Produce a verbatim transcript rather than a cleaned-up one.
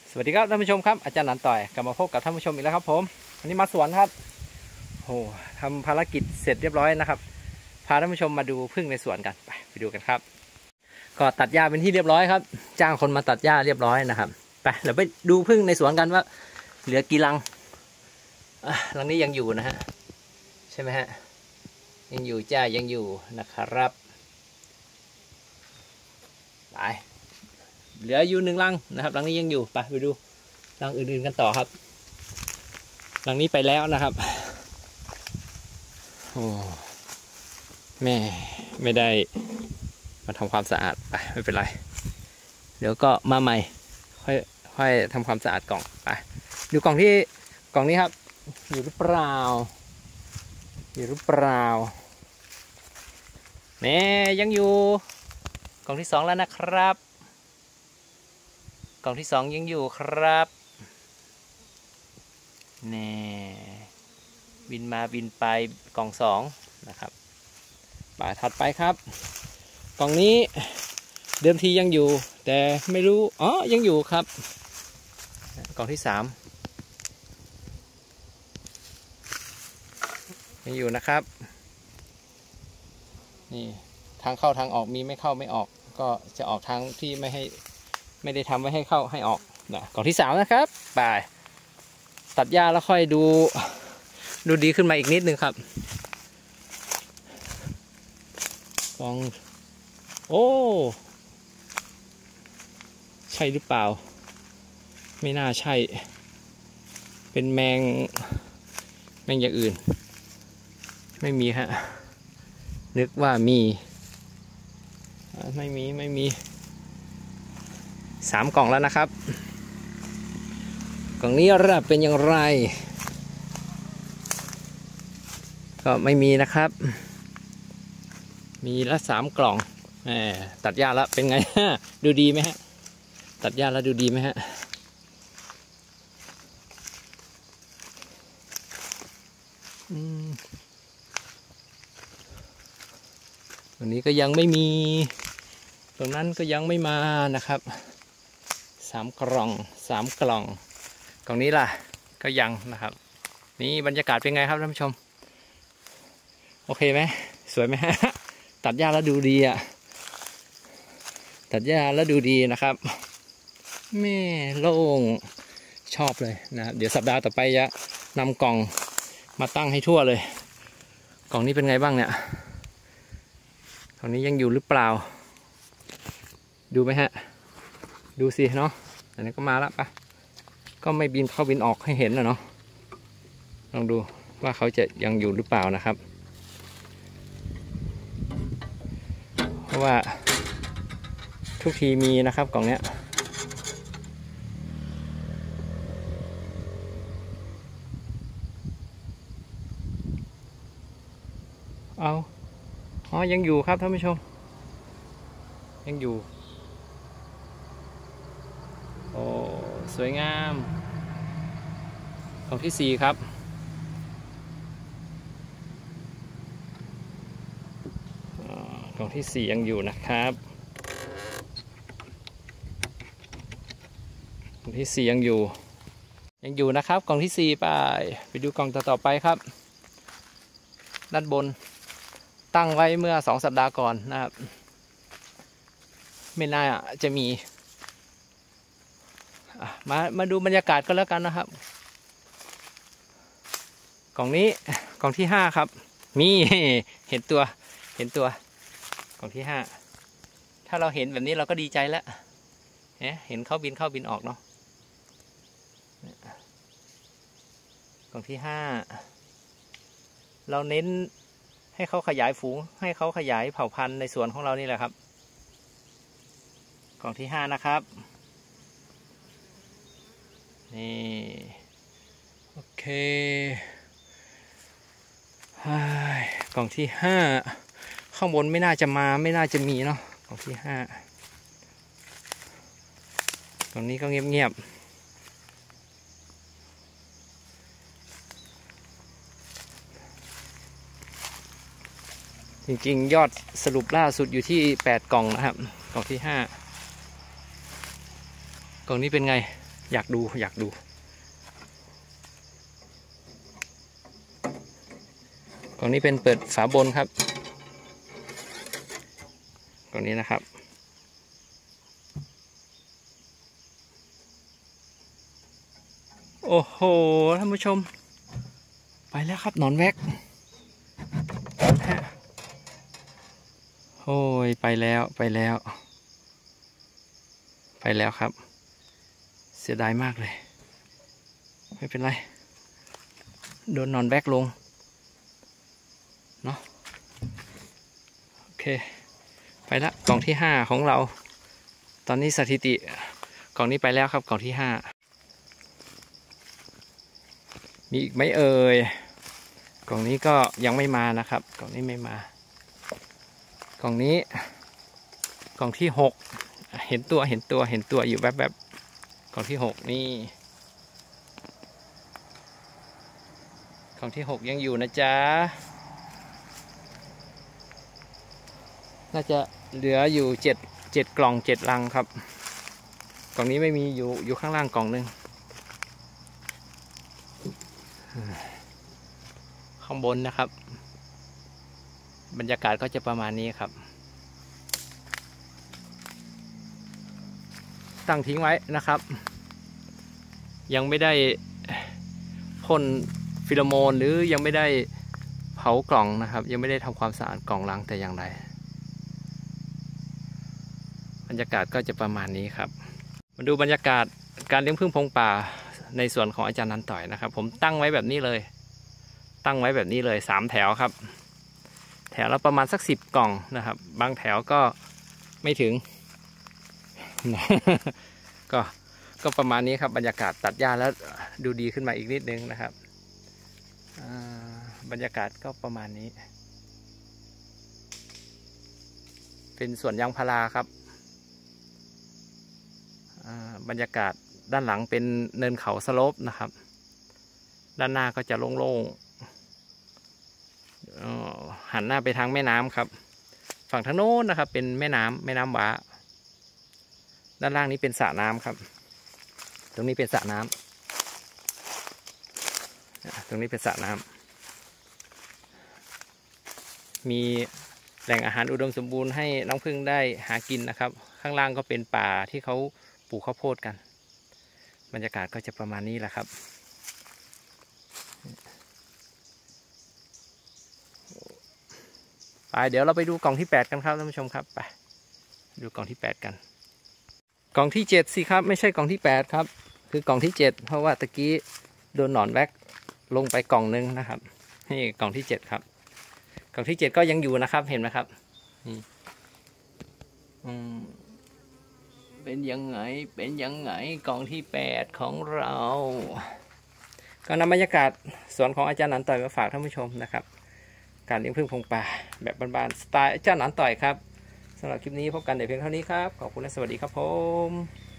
สวัสดีครับท่านผู้ชมครับอาจารย์หนันต่อยกลับมาพบกับท่านผู้ชมอีกแล้วครับผมวันนี้มาสวนครับโอ้ทำภารกิจเสร็จเรียบร้อยนะครับพาท่านผู้ชมมาดูผึ้งในสวนกันไปไปดูกันครับก็ตัดหญ้าเป็นที่เรียบร้อยครับจ้างคนมาตัดหญ้าเรียบร้อยนะครับไปเดี๋ยวไปดูผึ้งในสวนกันว่าเหลือกี่รังรังนี้ยังอยู่นะฮะใช่ไหมฮะยังอยู่จ้ายังอยู่นะครับไปเหลืออยู่หนึ่งรังนะครับรังนี้ยังอยู่ไปไปดูรังอื่นๆกันต่อครับรังนี้ไปแล้วนะครับโอ้แม่ไม่ได้มาทำความสะอาดไปไม่เป็นไรเดี๋ยวก็มาใหม่ค่อยค่อยทำความสะอาดกล่องไปดูกล่องที่กล่องนี้ครับอยู่หรือเปล่าอยู่หรือเปล่าแม่ยังอยู่กล่องที่สองแล้วนะครับกล่องที่สองยังอยู่ครับแน่บินมาบินไปกล่องสองนะครับป่าถัดไปครับกล่องนี้เดิมทียังอยู่แต่ไม่รู้อ๋อยังอยู่ครับกล่องที่สามยังอยู่นะครับนี่ทางเข้าทางออกมีไม่เข้าไม่ออกก็จะออกทางที่ไม่ให้ไม่ได้ทำไว้ให้เข้าให้ออกนะกล่องที่สามนะครับไปตัดหญ้าแล้วค่อยดูดูดีขึ้นมาอีกนิดนึงครับกล่องโอ้ใช่หรือเปล่าไม่น่าใช่เป็นแมงแมงอย่างอื่นไม่มีฮะนึกว่ามีไม่มีไม่มีสามกล่องแล้วนะครับกล่องนี้ระเป็นอย่างไรก็ไม่มีนะครับมีละสามกล่องแหมตัดหญ้าแล้วเป็นไง ดูดีไหมฮะตัดหญ้าแล้วดูดีไหมฮะตรงนี้ก็ยังไม่มีตรงนั้นก็ยังไม่มานะครับสามกล่องสามกล่องกล่องนี้ล่ะก็ยังนะครับนี่บรรยากาศเป็นไงครับท่านผู้ชมโอเคไหมสวยไหมฮะตัดหญ้าแล้วดูดีอ่ะตัดหญ้าแล้วดูดีนะครับแม่โล่งชอบเลยนะครับเดี๋ยวสัปดาห์ต่อไปจะนำกล่องมาตั้งให้ทั่วเลยกล่องนี้เป็นไงบ้างเนี่ยกล่องนี้ยังอยู่หรือเปล่าดูไหมฮะดูสิเนาะอันนี้ก็มาแล้วปะก็ไม่บินเข้าบินออกให้เห็นนะเนาะลองดูว่าเขาจะยังอยู่หรือเปล่านะครับเพราะว่าทุกทีมีนะครับกล่องเนี้ยเอาอ๋อยังอยู่ครับท่านผู้ชมยังอยู่โอ้สวยงามกล่องที่สี่ครับกล่องที่สี่ยังอยู่นะครับกล่องที่สี่ยังอยู่ยังอยู่นะครับกล่องที่สี่ไปไปดูกล่องต่อๆไปครับด้านบนตั้งไว้เมื่อสองสัปดาห์ก่อนนะครับไม่น่าจะมีมามาดูบรรยากาศก็แล้วกันนะครับกล่องนี้กล่องที่ห้าครับมีเห็นตัวเห็นตัวกล่องที่ห้าถ้าเราเห็นแบบนี้เราก็ดีใจแล้วเห็นเข้าบินเข้าบินออกเนาะกล่องที่ห้าเราเน้นให้เขาขยายฝูงให้เขาขยายเผ่าพันธุ์ในสวนของเรานี่แหละครับกล่องที่ห้านะครับนี่โอเคกล่องที่ห้าข้างบนไม่น่าจะมาไม่น่าจะมีเนาะกล่องที่ห้ากล่องนี้ก็เงียบๆจริงๆยอดสรุปล่าสุดอยู่ที่แปดกล่องนะครับกล่องที่ห้ากล่องนี้เป็นไงอยากดูอยากดูกล่องนี้เป็นเปิดฝาบนครับกล่องนี้นะครับโอ้โหท่านผู้ชมไปแล้วครับหนอนแวกโอ้ยไปแล้วไปแล้วไปแล้วครับเสียดายมากเลยไม่เป็นไรโดนหนอนแวกลงเนาะโอเคไปละกล่องที่ห้าของเราตอนนี้สถิติกล่องนี้ไปแล้วครับกล่องที่ห้ามีอีกไหมเอ่ยกล่องนี้ก็ยังไม่มานะครับกล่องนี้ไม่มากล่องนี้กล่องที่หกเห็นตัวเห็นตัวเห็นตัวอยู่แวบๆกล่องที่หกนี่กล่องที่หกยังอยู่นะจ๊ะน่าจะเหลืออยู่เจ็ดเจ็ดกล่องเจ็ดรังครับกล่องนี้ไม่มีอยู่อยู่ข้างล่างกล่องหนึ่งข้างบนนะครับบรรยากาศก็จะประมาณนี้ครับตั้งทิ้งไว้นะครับยังไม่ได้พ่นฟิโรโมนหรือยังไม่ได้เผากล่องนะครับยังไม่ได้ทำความสะอาดกล่องรังแต่อย่างใดบรรยากาศก็จะประมาณนี้ครับมาดูบรรยากาศการเลี้ยงผึ้งพงป่าในส่วนของอาจารย์นันต่อยนะครับผมตั้งไว้แบบนี้เลยตั้งไว้แบบนี้เลยสามแถวครับแถวละประมาณสักสิบกล่องนะครับบางแถวก็ไม่ถึง ก็ก็ประมาณนี้ครับบรรยากาศตัดหญ้าแล้วดูดีขึ้นมาอีกนิดนึงนะครับบรรยากาศก็ประมาณนี้เป็นสวนยางพาราครับบรรยากาศด้านหลังเป็นเนินเขาสโลปนะครับด้านหน้าก็จะโล่งๆหันหน้าไปทางแม่น้ำครับฝั่งทางโน้นนะครับเป็นแม่น้ำแม่น้ำว้าด้านล่างนี้เป็นสระน้ำครับตรงนี้เป็นสระน้ำตรงนี้เป็นสระน้ำมีแหล่งอาหารอุดมสมบูรณ์ให้น้องผึ้งได้หากินนะครับข้างล่างก็เป็นป่าที่เขาปลูกข้าวโพดกันบรรยากาศก็จะประมาณนี้แหละครับไปเดี๋ยวเราไปดูกล่องที่แปดกันครับท่านผู้ชมครับไปดูกล่องที่แปดกันกล่องที่เจ็ดสิครับไม่ใช่กล่องที่แปดครับคือกล่องที่เจ็ดเพราะว่าตะกี้โดนหนอนแวกลงไปกล่องนึงนะครับนี่กล่องที่เจ็ดครับกล่องที่เจ็ดก็ยังอยู่นะครับเห็นไหมครับนี่อืมเป็นยังไงเป็นยังไงกล่องที่แปดของเราก็นำบรรยากาศสวนของอาจารย์หนานต่อยมาฝากท่านผู้ชมนะครับการเลี้ยงผึ้งพงป่าแบบบ้านๆสไตล์อาจารย์หนานต่อยครับสำหรับคลิปนี้พบกันในเพียงเท่านี้ครับขอบคุณและสวัสดีครับผม